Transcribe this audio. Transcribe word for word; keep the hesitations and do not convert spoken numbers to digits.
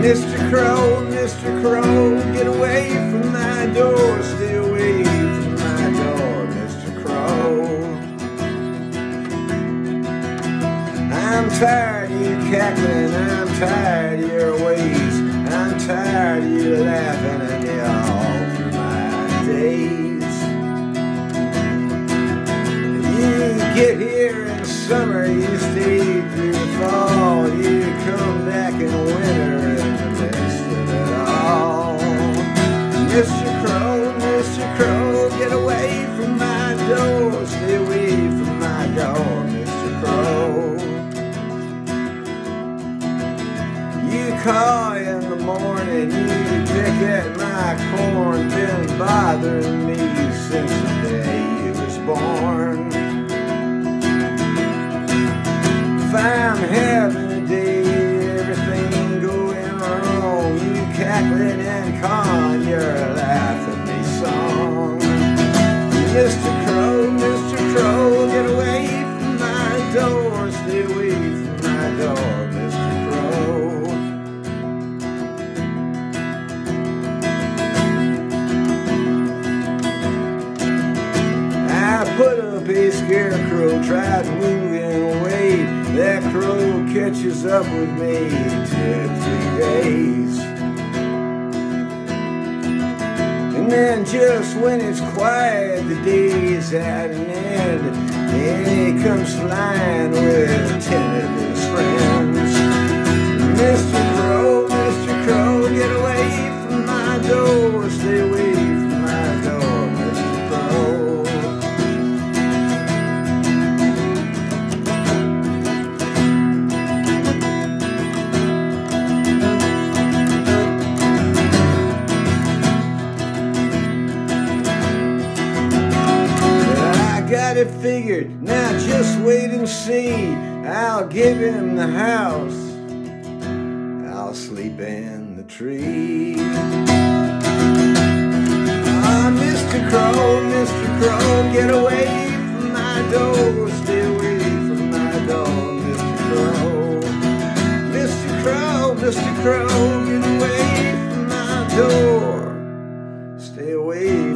Mister Crow, Mister Crow, get away from my door, stay away from my door, Mister Crow. I'm tired of you cackling, I'm tired of your ways, I'm tired of you laughing at me all through my days. You get here in summer, you stay through the fall, you come back in winter in the midst of it all. Mister Crow, Mister Crow, get away from my door, stay away from my door, Mister Crow. You call in the morning, you pick at my corn, been bothering me since the day you was born. If I'm having a day, everything going wrong, you cackling and calling your laugh at me song. Mister Crow, Mister Crow, get away from my door, stay away from my door, Mister Crow. I put up a scarecrow, tried moving away. That crow catches up with me two, three days. And then just when it's quiet, the day's at an end, and he comes flying with ten of his friends. Mister Crow, Mister Crow, get away from my door, stay away from my door, Mister Crow. Got it figured, now just wait and see. I'll give him the house, I'll sleep in the tree. Ah, Mister Crow, Mister Crow, get away from my door, stay away from my door, Mister Crow. Mister Crow, Mister Crow, get away from my door, stay away